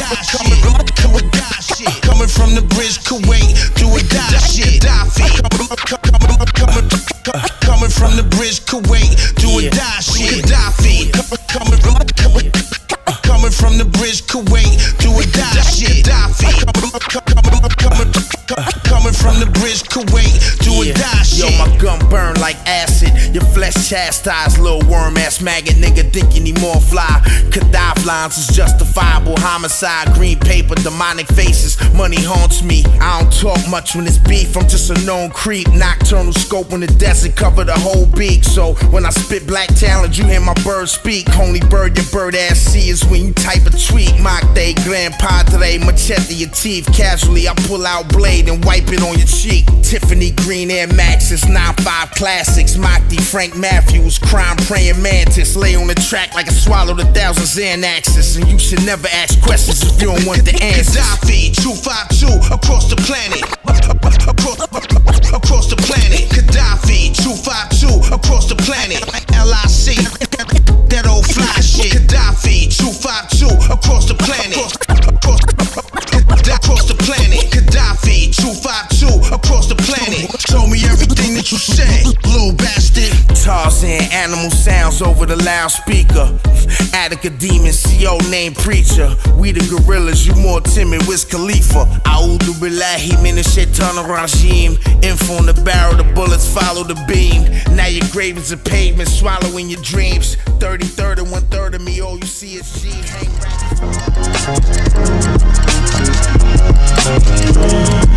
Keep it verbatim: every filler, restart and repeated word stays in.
die shit. Coming, die shit. Coming from the bridge, Kuwait, do or die shit. Gaddafi. Coming, coming from the bridge, Kuwait, do or die shit. Gaddafi. Coming, coming, coming from the bridge, Kuwait, do or die shit. Gaddafi. Coming, coming from the bridge, Kuwait, do or die shit. Yo, my gun burn like acid. Your flesh chastised, little worm ass maggot nigga thinking he more fly. Gaddafi lines is justifiable. Homicide, green paper, demonic faces. Money haunts me. I don't talk much when it's beef. I'm just a known creep. Nocturnal scope in the desert, cover the whole beak. So when I spit black talent, you hear my bird speak. Only bird your bird ass see is when you type a tweet. Mock day, Grand Padre, machete your teeth. Casually, I pull out blade and wipe it on your cheek. Tiffany green Air Maxes, nine five classics. Mockty, Frank Matthews, crime praying mantis. Lay on the track like I swallowed a thousand Xanaxes. And you should never ask questions if you don't want the answers. Gaddafi, two five two, across the planet. Across, across the planet. Gaddafi, two five two, across the planet. L I C, that old fly shit. Gaddafi, two five two, across the planet. Across, across the planet. Gaddafi, two five two, across the planet. Told me everything that you said, little bastard. Tarzan, animal sounds over the loudspeaker. Attica demon, C O named Preacher. We the gorillas, you more timid, Wiz Khalifa. A'udhu billahi minash shaitanir rajim. Info on the barrel, the bullets follow the beam. Now your grave is a pavement, swallowing your dreams. thirty, thirty, one third of me, all you see is G. Hang rap.